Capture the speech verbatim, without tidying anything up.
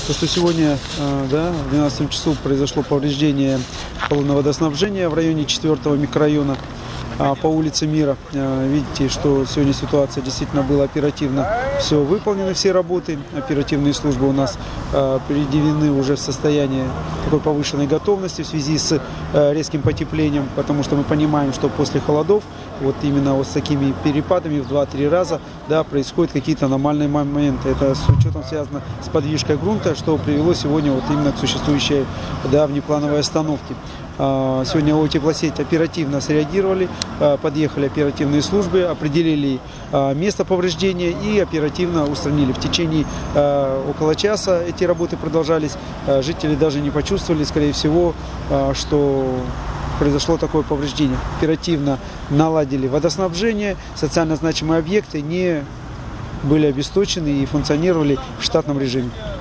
То, что сегодня да, в двенадцатом часу произошло повреждение колонны водоснабжения в районе четвёртого микрорайона по улице Мира. Видите, что сегодня ситуация действительно была оперативно. Все выполнены, все работы. Оперативные службы у нас приведены уже в состоянии такой повышенной готовности в связи с резким потеплением, потому что мы понимаем, что после холодов вот именно вот с такими перепадами в два-три раза да, происходят какие-то аномальные моменты. Это с учетом связано с подвижкой грунта, что привело сегодня вот именно к существующей да, внеплановой остановке. Сегодня ОТеплосеть оперативно среагировали, подъехали оперативные службы, определили место повреждения и оперативно устранили. В течение около часа эти работы продолжались. Жители даже не почувствовали, скорее всего, что произошло такое повреждение. Оперативно наладили водоснабжение, социально значимые объекты не были обесточены и функционировали в штатном режиме.